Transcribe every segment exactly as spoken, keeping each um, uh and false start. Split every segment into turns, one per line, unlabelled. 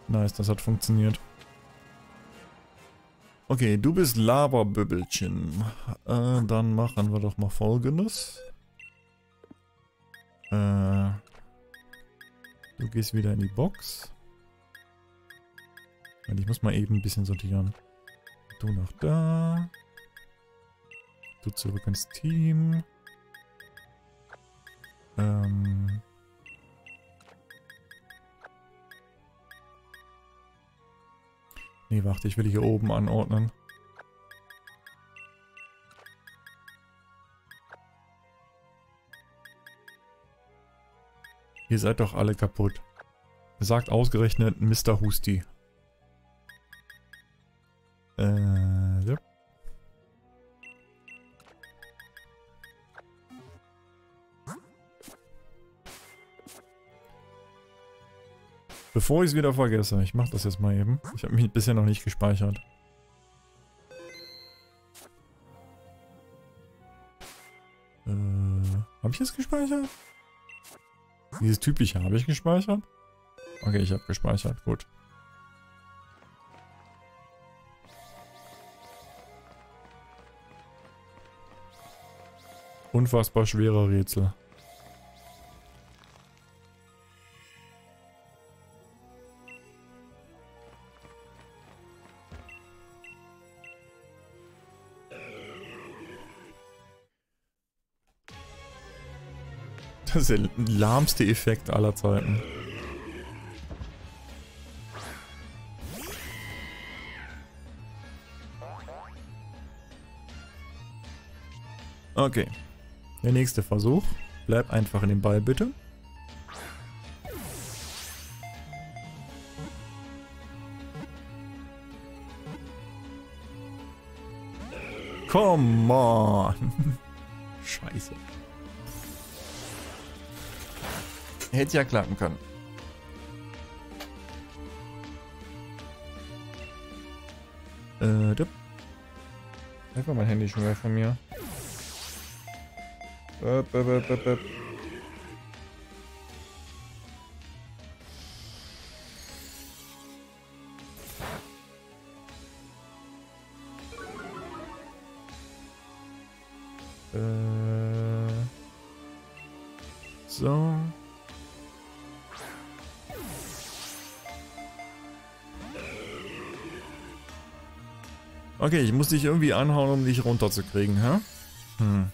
Nice, das hat funktioniert. Okay, du bist Lava-Bübbelchen. Äh, dann machen wir doch mal Folgendes. Äh, du gehst wieder in die Box. Und ich muss mal eben ein bisschen sortieren. Du nach da. Du zurück ins Team. Ähm... Nee, warte, ich will hier oben anordnen. Ihr seid doch alle kaputt. Sagt ausgerechnet Mister Husti. Äh, ja. Bevor ich es wieder vergesse, ich mache das jetzt mal eben. Ich habe mich bisher noch nicht gespeichert. Äh, habe ich es gespeichert? Dieses typische habe ich gespeichert? Okay, ich habe gespeichert, gut. Unfassbar schwerer Rätsel. Das ist der lahmste Effekt aller Zeiten. Okay. Der nächste Versuch. Bleib einfach in dem Ball, bitte. Come on. Scheiße. Hätte ja klappen können. Äh, dip. Einfach mein Handy schon wieder von mir. Böp, böp, böp, böp, böp. Äh. So. Okay, ich muss dich irgendwie anhauen, um dich runterzukriegen, hä? Hm.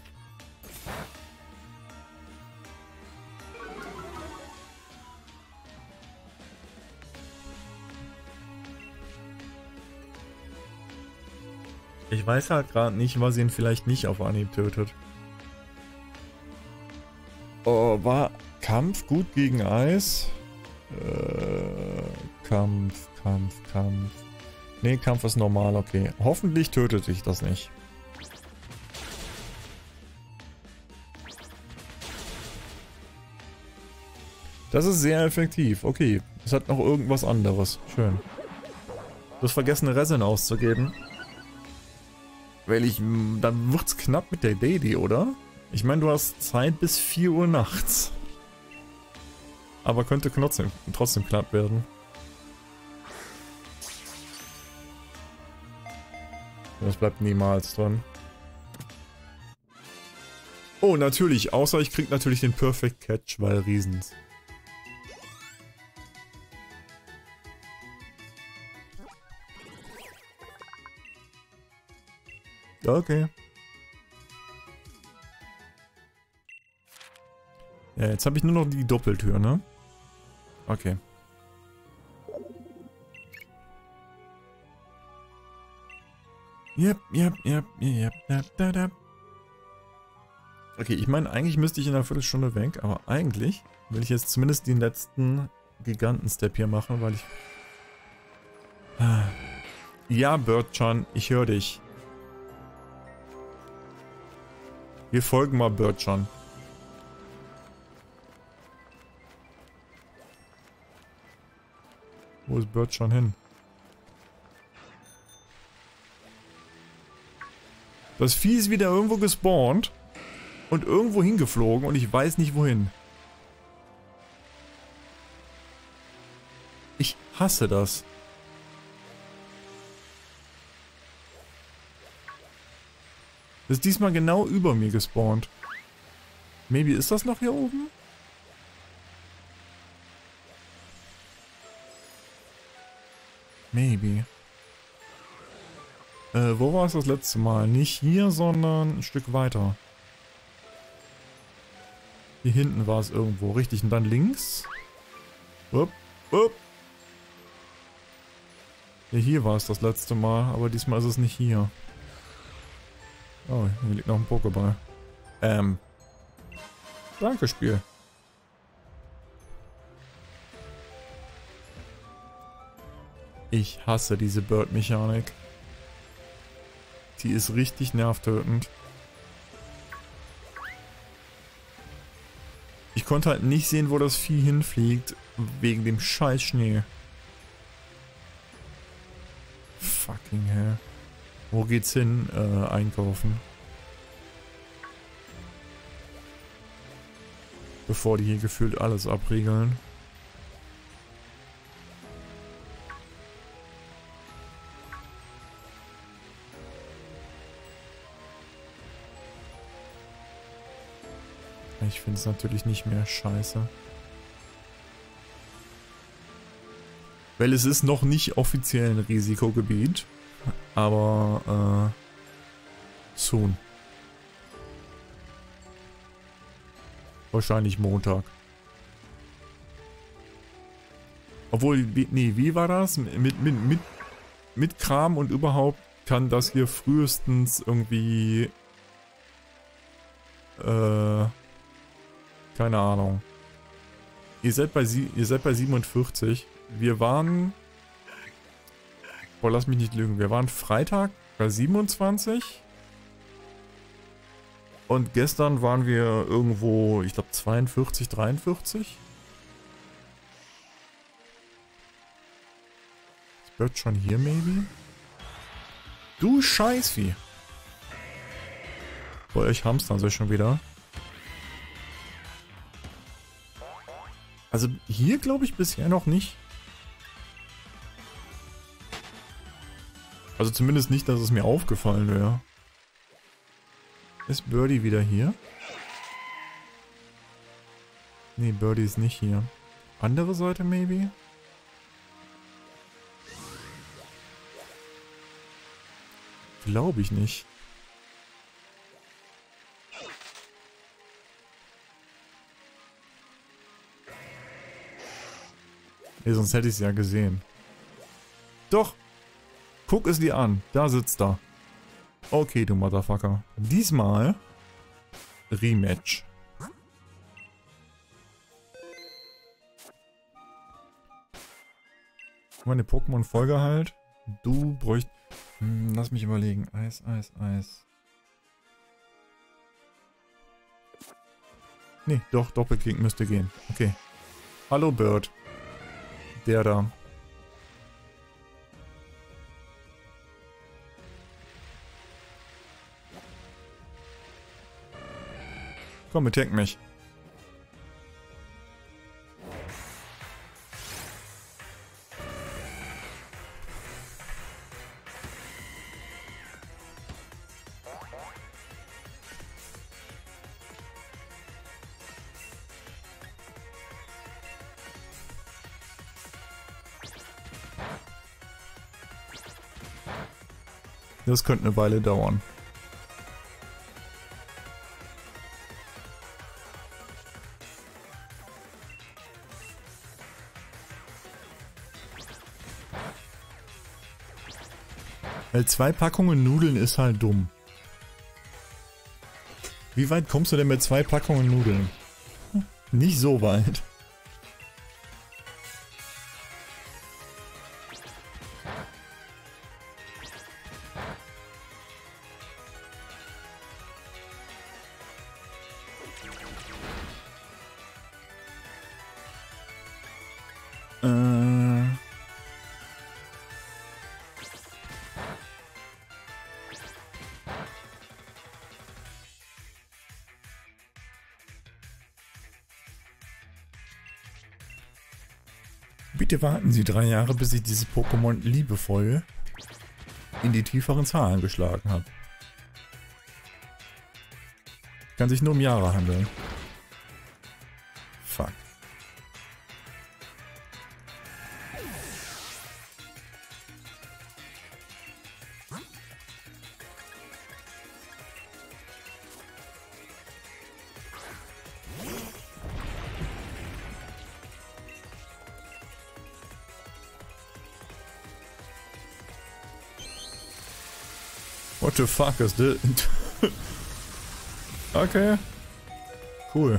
Ich weiß halt gerade nicht, was ihn vielleicht nicht auf Anhieb tötet. Oh, war Kampf gut gegen Eis? Äh, Kampf, Kampf, Kampf. Nee, Kampf ist normal, okay. Hoffentlich tötet dich das nicht. Das ist sehr effektiv. Okay, es hat noch irgendwas anderes. Schön. Du hast vergessen, eine Resin auszugeben. Weil ich... Dann wird's knapp mit der Daily, oder? Ich meine, du hast Zeit bis vier Uhr nachts. Aber könnte trotzdem, trotzdem knapp werden. Das bleibt niemals dran. Oh, natürlich. Außer ich krieg natürlich den Perfect Catch, weil Riesens. Okay. Ja, jetzt habe ich nur noch die Doppeltür, ne? Okay. Yep, yep, yep, yep, yep, yep, yep. Okay, ich meine, eigentlich müsste ich in einer Viertelstunde weg, aber eigentlich will ich jetzt zumindest den letzten Giganten-Step hier machen, weil ich... Ja, Birdchan, ich höre dich. Wir folgen mal Birdchan. Wo ist Birdchan hin? Das Vieh ist wieder irgendwo gespawnt und irgendwo hingeflogen und ich weiß nicht wohin. Ich, hasse das. Das ist diesmal genau über mir gespawnt. Maybe ist das noch hier oben? Maybe. Äh, wo war es das letzte Mal? Nicht hier, sondern ein Stück weiter. Hier hinten war es irgendwo. Richtig. Und dann links. Upp, upp. Ja, hier war es das letzte Mal. Aber diesmal ist es nicht hier. Oh, hier liegt noch ein Pokéball. Ähm. Danke, Spiel. Ich hasse diese Bird-Mechanik. Die ist richtig nervtötend. Ich konnte halt nicht sehen, wo das Vieh hinfliegt, wegen dem scheiß Schnee. Fucking hell. Wo geht's hin? Äh, einkaufen. Bevor die hier gefühlt alles abriegeln. Ich finde es natürlich nicht mehr scheiße. Weil es ist noch nicht offiziell ein Risikogebiet. Aber, äh, soon. Wahrscheinlich Montag. Obwohl, wie, nee, wie war das? Mit, mit, mit, mit Kram und überhaupt kann das hier frühestens irgendwie, äh, keine Ahnung. Ihr seid bei, sie, ihr seid bei siebenundvierzig. Wir waren, boah, lass mich nicht lügen, wir waren Freitag bei siebenundzwanzig. Und gestern waren wir irgendwo, ich glaube zweiundvierzig, dreiundvierzig. Ist Bird schon hier, maybe? Du Scheißvieh. Bei euch hamstern sie schon wieder. Also hier glaube ich bisher noch nicht. Also zumindest nicht, dass es mir aufgefallen wäre. Ist Birdie wieder hier? Nee, Birdie ist nicht hier. Andere Seite maybe? Glaube ich nicht. Nee, sonst hätte ich es ja gesehen. Doch! Guck es dir an. Da sitzt er. Okay, du Motherfucker. Diesmal Rematch. Meine Pokémon-Folge halt. Du bräucht... Hm, lass mich überlegen. Eis, Eis, Eis. Nee, doch, Doppelkick müsste gehen. Okay. Hallo Bird. Der da. Komm, attack mich. Das könnte eine Weile dauern. Weil zwei Packungen Nudeln ist halt dumm. Wie weit kommst du denn mit zwei Packungen Nudeln? Nicht so weit. Äh... Bitte warten Sie drei Jahre, bis ich dieses Pokémon liebevoll in die tieferen Zahlen geschlagen habe. Kann sich nur um Jahre handeln. Fuck. What the fuck is this? Okay. Cool.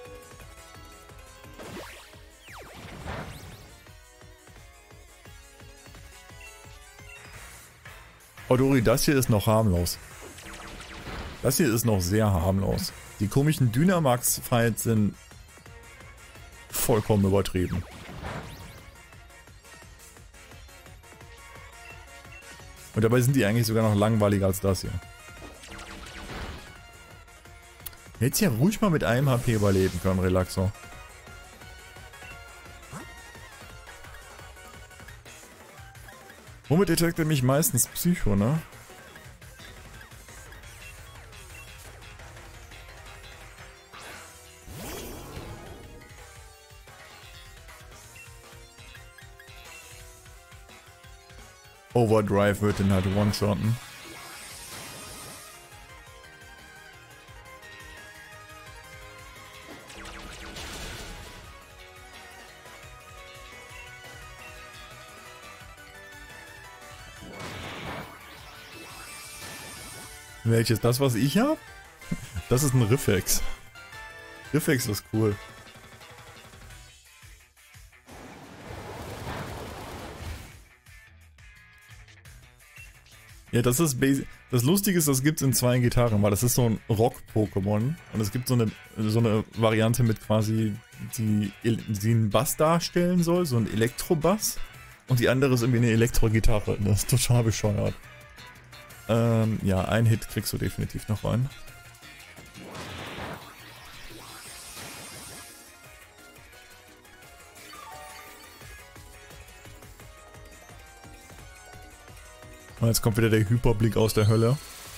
Oh Dori, das hier ist noch harmlos. Das hier ist noch sehr harmlos. Die komischen Dynamax-Fights sind vollkommen übertrieben. Und dabei sind die eigentlich sogar noch langweiliger als das hier. Hättest ja ruhig mal mit einem H P überleben können, Relaxo. Womit attackt er mich meistens? Psycho, ne? Overdrive wird ihn halt one-shotten. Welches? Das, was ich habe? Das ist ein Riffex. Riffex ist cool. Ja, das ist basic. Das Lustige ist, das gibt es in zwei Gitarren, weil das ist so ein Rock-Pokémon. Und es gibt so eine, so eine Variante mit quasi, die, die einen Bass darstellen soll, so ein Elektrobass. Und die andere ist irgendwie eine Elektro-Gitarre. Das ist total bescheuert. Ähm, ja, einen Hit kriegst du definitiv noch rein. Und jetzt kommt wieder der Hyperblick aus der Hölle.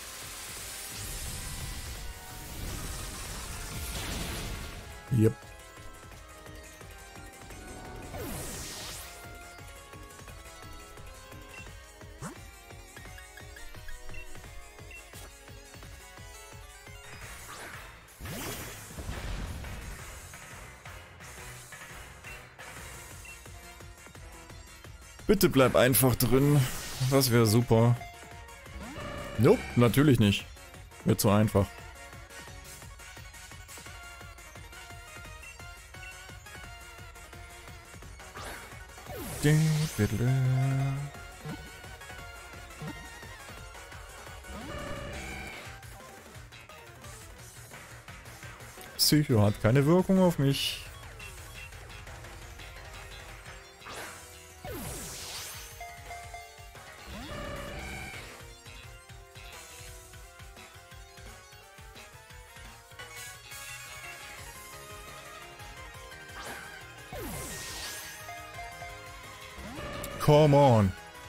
Yep. Bitte bleib einfach drin. Das wäre super. Nope, natürlich nicht. Wird zu einfach. Psycho hat keine Wirkung auf mich. Come on.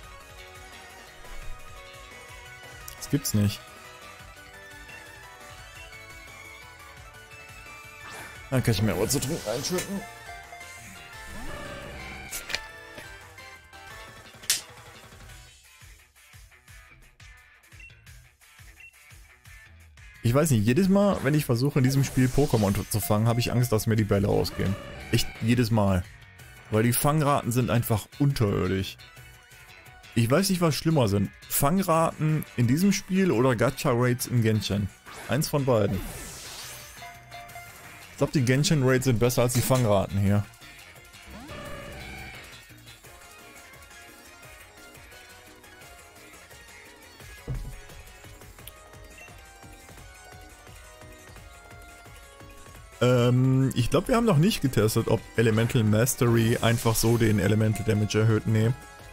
Das gibt's nicht. Dann kann ich mir aber zu trinken einschütten. Ich weiß nicht, jedes Mal, wenn ich versuche in diesem Spiel Pokémon zu fangen, habe ich Angst, dass mir die Bälle ausgehen. Echt jedes Mal. Weil die Fangraten sind einfach unterirdisch. Ich weiß nicht, was schlimmer sind. Fangraten in diesem Spiel oder Gacha-Rates in Genshin. Eins von beiden. Ich glaube, die Genshin-Rates sind besser als die Fangraten hier. Ähm, ich glaube, wir haben noch nicht getestet, ob Elemental Mastery einfach so den Elemental Damage erhöht. Nee.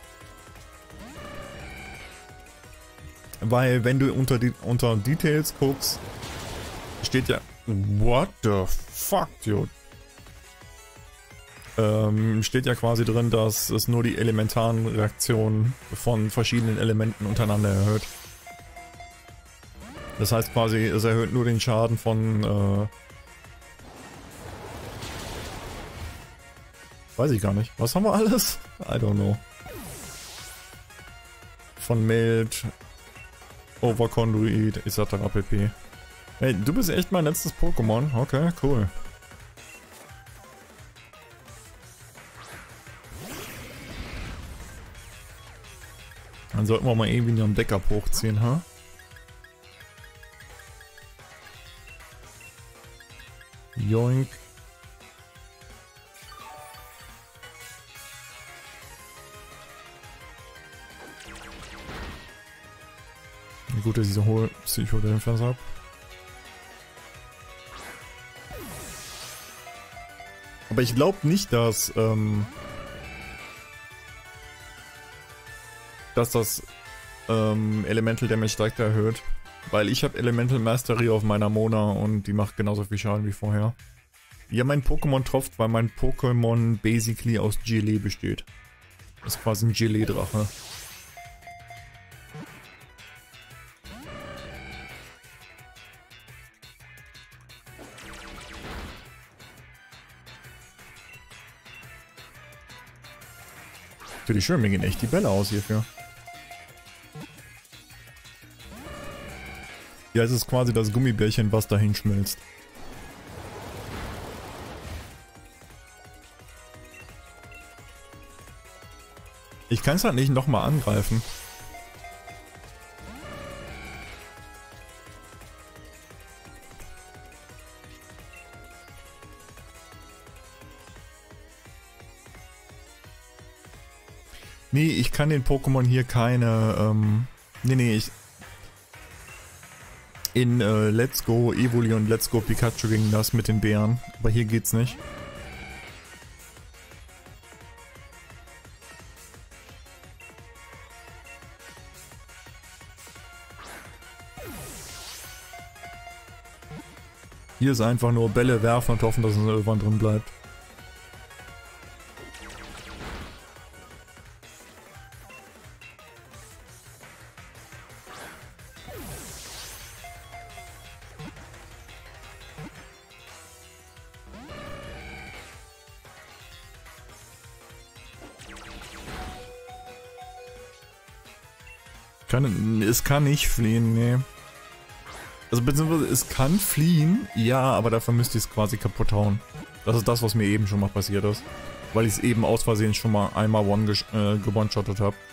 Weil, wenn du unter, die, unter Details guckst, steht ja... What the fuck, dude? ähm, steht ja quasi drin, dass es nur die elementaren Reaktionen von verschiedenen Elementen untereinander erhöht. Das heißt quasi, es erhöht nur den Schaden von, äh, weiß ich gar nicht. Was haben wir alles? I don't know. Von Meld, Overconduit, et cetera pp. Hey, du bist echt mein letztes Pokémon? Okay, cool. Dann sollten wir mal irgendwie noch einen Backup hochziehen, ha? Joink. Gut, dass ich so hohe Psychodämpfer habe. Aber ich glaube nicht, dass, ähm, dass das ähm, Elemental Damage direkt erhöht. Weil ich habe Elemental Mastery auf meiner Mona und die macht genauso viel Schaden wie vorher. Ja, mein Pokémon tropft, weil mein Pokémon basically aus Gelee besteht. Das ist quasi ein Gelee-Drache. Finde ich schön, mir gehen echt die Bälle aus hierfür. Ja, es ist quasi das Gummibärchen, was dahin schmilzt. Ich kann es halt nicht nochmal angreifen. Nee, ich kann den Pokémon hier keine, ähm, nee, nee, ich... In äh, Let's Go Evoli und Let's Go Pikachu ging das mit den Bären, aber hier geht's nicht. Hier ist einfach nur Bälle werfen und hoffen, dass es irgendwann drin bleibt. Kann, es kann nicht fliehen, nee. Also beziehungsweise es kann fliehen, ja, aber dafür müsste ich es quasi kaputt hauen. Das ist das, was mir eben schon mal passiert ist. Weil ich es eben aus Versehen schon mal einmal one äh, gewone-shottet habe.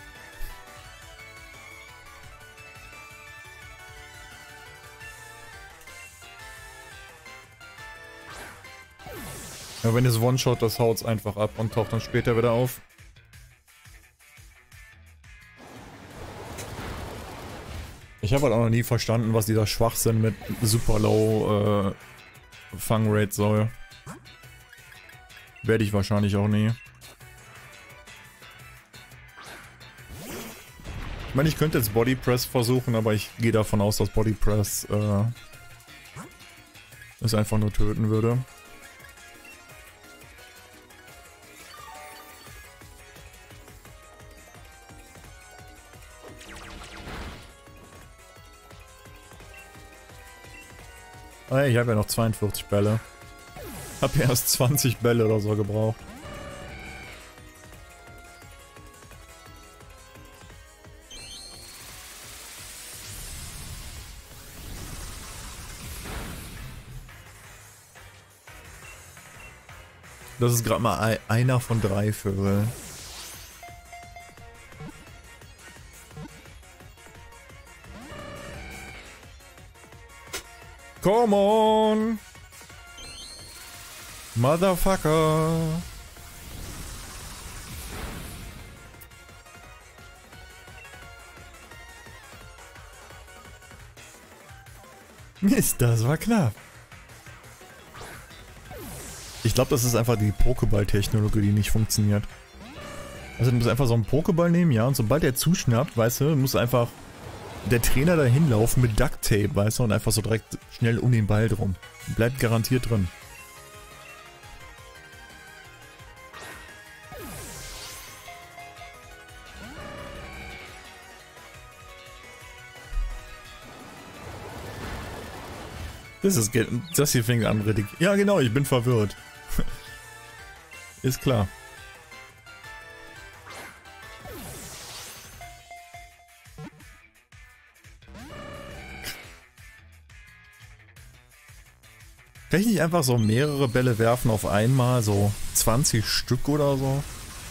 Ja, wenn es one-shot, das haut es einfach ab und taucht dann später wieder auf. Ich habe halt auch noch nie verstanden, was dieser Schwachsinn mit super low äh, Fangrate soll. Werde ich wahrscheinlich auch nie. Ich meine, ich könnte jetzt Body Press versuchen, aber ich gehe davon aus, dass Body Press äh, es einfach nur töten würde. Ah, ich habe ja noch zweiundvierzig Bälle. Hab ja erst zwanzig Bälle oder so gebraucht. Das ist gerade mal einer von drei Vögeln. Come on! Motherfucker! Mist, das war knapp. Ich glaube, das ist einfach die Pokéball-Technologie, die nicht funktioniert. Also du musst einfach so einen Pokéball nehmen, ja, und sobald er zuschnappt, weißt du, muss einfach der Trainer dahin laufen mit Duct Tape, weißt du, und einfach so direkt schnell um den Ball drum. Bleibt garantiert drin. Das ist, das hier fängt an, richtig. Ja, genau, ich bin verwirrt. Ist klar. Kann ich nicht einfach so mehrere Bälle werfen auf einmal, so zwanzig Stück oder so?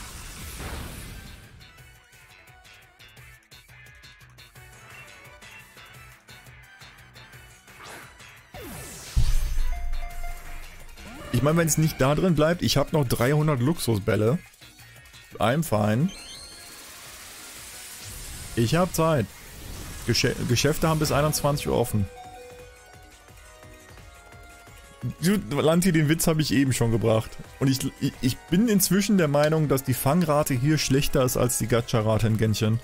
Ich meine, wenn es nicht da drin bleibt, ich habe noch dreihundert Luxusbälle. I'm fine. Ich habe Zeit. Geschä Geschäfte haben bis einundzwanzig Uhr offen. Lanti, den Witz habe ich eben schon gebracht. Und ich, ich, ich bin inzwischen der Meinung, dass die Fangrate hier schlechter ist als die Gacha-Rate in Genshin.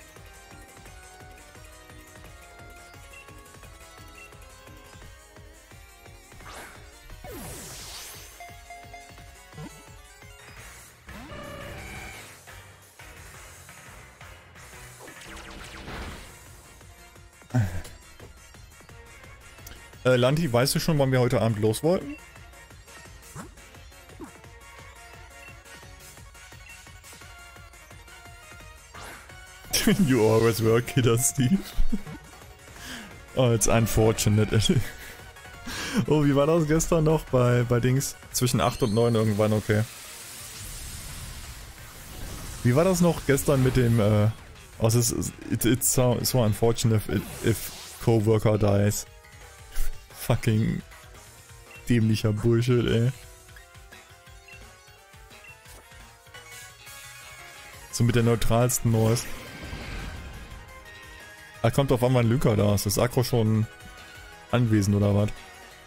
Äh, Lanti, weißt du schon, wann wir heute Abend los wollten? You always were, Kidder Steve. Oh, it's unfortunate. Oh, wie war das gestern noch bei, bei Dings? Zwischen acht und neun irgendwann, okay. Wie war das noch gestern mit dem, äh... Oh, es ist, it, it's so, so unfortunate if, if Coworker dies. Fucking dämlicher Bullshit, ey. So mit der neutralsten Noise. Da kommt auf einmal ein Lücker da. Ist das Akku schon anwesend oder was?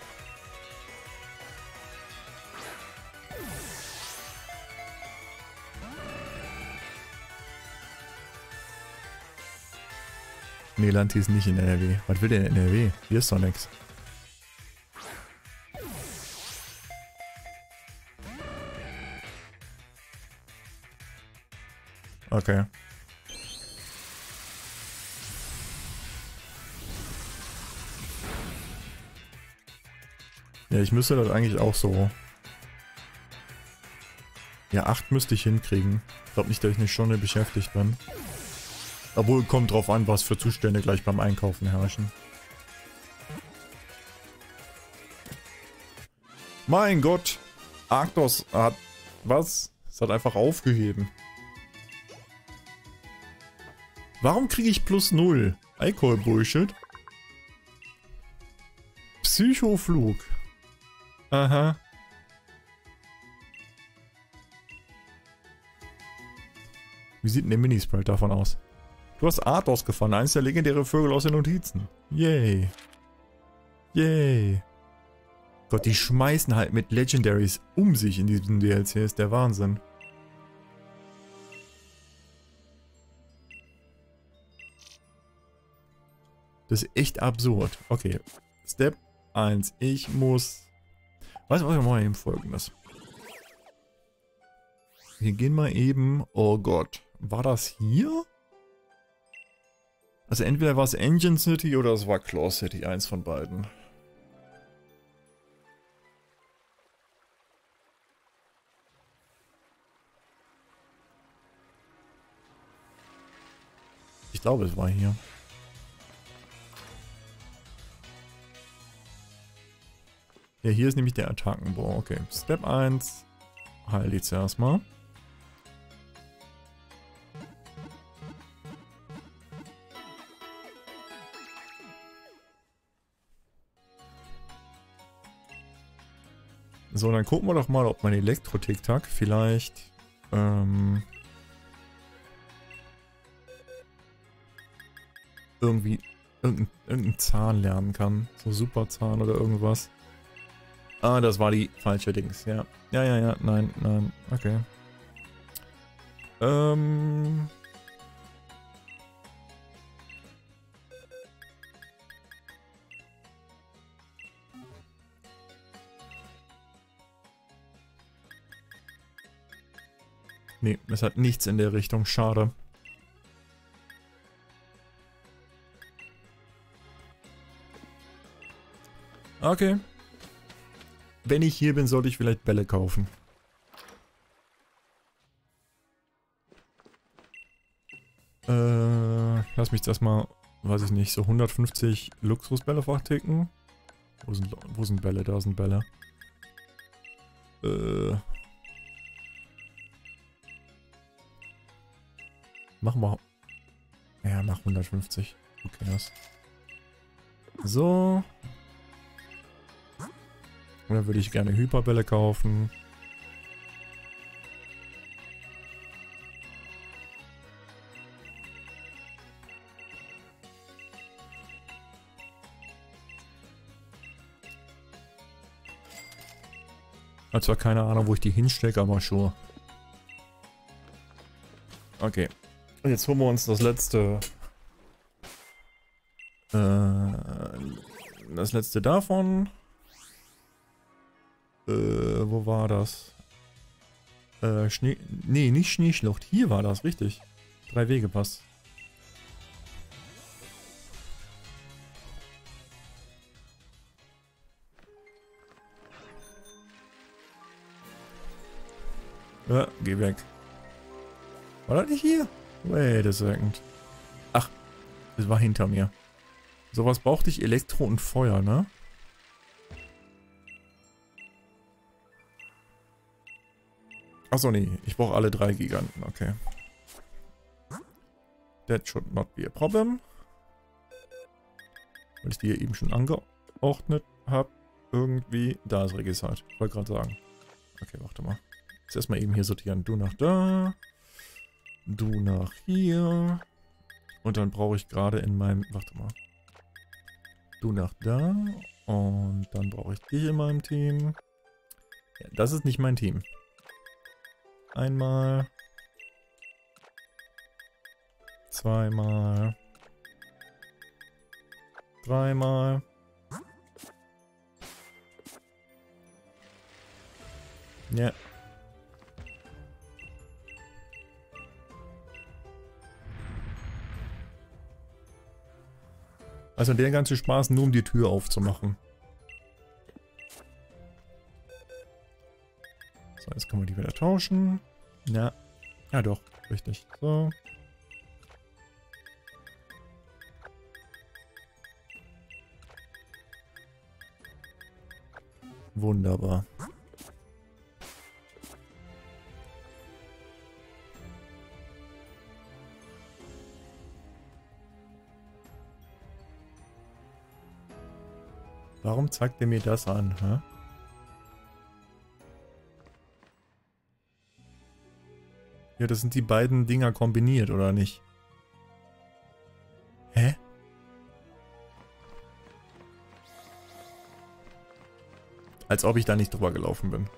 Nee, Lanti ist nicht in N R W. Was will der in N R W? Hier ist doch nix. Okay. Ja, ich müsste das eigentlich auch so... Ja, acht müsste ich hinkriegen. Ich glaube nicht, dass ich eine Stunde beschäftigt bin. Obwohl, kommt drauf an, was für Zustände gleich beim Einkaufen herrschen. Mein Gott! Arctos hat... Was? Es hat einfach aufgeheben. Warum kriege ich plus null? Alkohol-Bullshit. Psychoflug. Aha. Wie sieht denn der Minisprite davon aus? Du hast Arthos gefunden, eines der legendären Vögel aus den Notizen. Yay. Yay. Gott, die schmeißen halt mit Legendaries um sich in diesem D L C, ist der Wahnsinn. Das ist echt absurd. Okay. Step eins. Ich muss... Weißt du, wir machen eben Folgendes. Wir gehen mal eben... Oh Gott. War das hier? Also entweder war es Engine City oder es war Claw City. Eins von beiden. Ich glaube, es war hier. Ja, hier ist nämlich der Attackenbau. Okay, Step eins. Heil die zuerst mal. So, dann gucken wir doch mal, ob mein Elektro-Tic-Tac vielleicht ähm, irgendwie irgendeinen irgendein Zahn lernen kann. So Superzahn oder irgendwas. Ah, das war die falsche Dings, ja. Ja, ja, ja, nein, nein, okay. Ähm... Nee, es hat nichts in der Richtung, schade. Okay. Wenn ich hier bin, sollte ich vielleicht Bälle kaufen. Äh, lass mich das mal, weiß ich nicht, so hundertfünfzig Luxusbälle vorticken. Wo sind, wo sind Bälle? Da sind Bälle. Äh. Mach mal. Ja, mach hundertfünfzig. Who cares? So. Und dann würde ich gerne Hyperbälle kaufen. Hat zwar keine Ahnung, wo ich die hinstecke, aber sure. Okay. Und jetzt holen wir uns das letzte. Äh, das letzte davon. Äh, wo war das? Äh, Schnee. Nee, nicht Schneeschlucht. Hier war das, richtig. Drei Wege Pass. Ja, geh weg. War das nicht hier? Wait a second. Ach, es war hinter mir. Sowas brauchte ich Elektro und Feuer, ne? Achso, nee. Ich brauche alle drei Giganten, okay. That should not be a problem. Weil ich die hier eben schon angeordnet habe. Irgendwie. Da ist Regis halt. Ich wollte gerade sagen. Okay, warte mal. Jetzt erstmal eben hier sortieren. Du nach da. Du nach hier. Und dann brauche ich gerade in meinem... Warte mal. Du nach da. Und dann brauche ich dich in meinem Team. Ja, das ist nicht mein Team. Einmal. Zweimal. Dreimal. Ja. Also der ganze Spaß nur um die Tür aufzumachen. So, jetzt können wir die wieder tauschen. Ja. Ja doch, richtig. So. Wunderbar. Warum zeigt er mir das an, hä? Ja, das sind die beiden Dinger kombiniert, oder nicht? Hä? Als ob ich da nicht drüber gelaufen bin.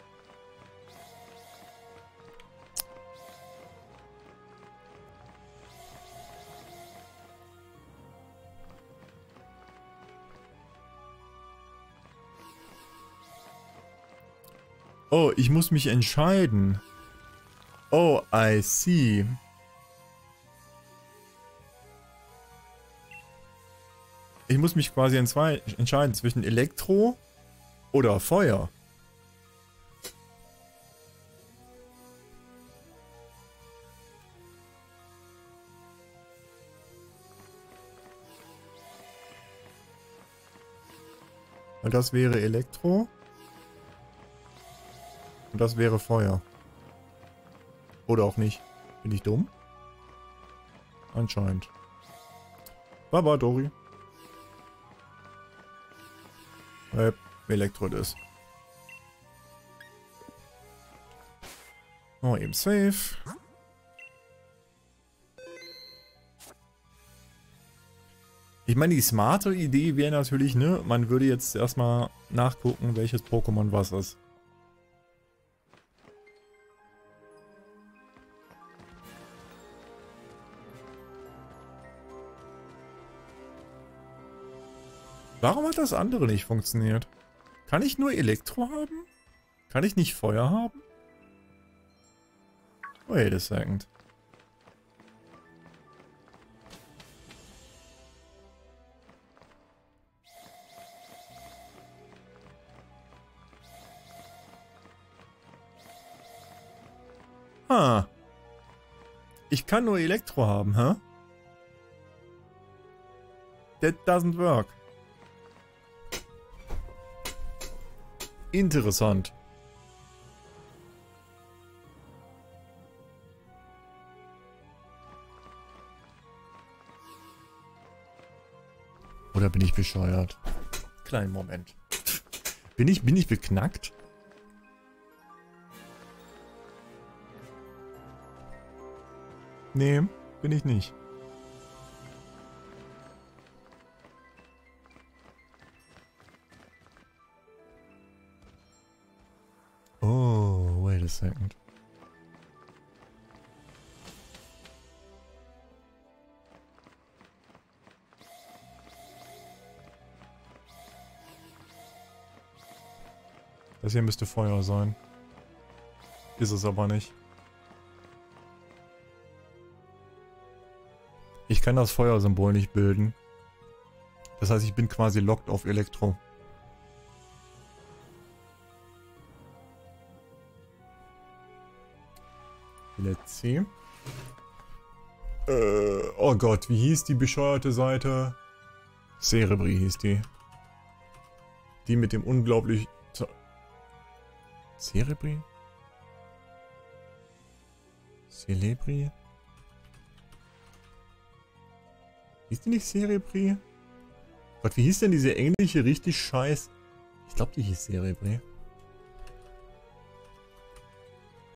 Oh, ich muss mich entscheiden. Oh, I see. Ich muss mich quasi in zwei entscheiden zwischen Elektro oder Feuer. Und das wäre Elektro. Und das wäre Feuer. Oder auch nicht. Bin ich dumm? Anscheinend. Baba, Dori. Äh, Elektro das. Oh, eben safe. Ich meine, die smarte Idee wäre natürlich, ne, man würde jetzt erstmal nachgucken, welches Pokémon was ist. Warum hat das andere nicht funktioniert? Kann ich nur Elektro haben? Kann ich nicht Feuer haben? Wait a second. Ha. Ich kann nur Elektro haben, hä? That doesn't work. Interessant. Oder bin ich bescheuert? Kleinen Moment. Bin ich, bin ich beknackt? Nee, bin ich nicht. Oh, wait a second. Das hier müsste Feuer sein. Ist es aber nicht. Ich kann das Feuersymbol nicht bilden. Das heißt, ich bin quasi locked auf Elektro. Let's see. Äh, oh Gott, wie hieß die bescheuerte Seite? Cerebri hieß die. Die mit dem unglaublich... Cerebri? Celebri? Hieß die nicht Cerebri? Gott, wie hieß denn diese englische richtig scheiß... Ich glaube, die hieß Cerebri.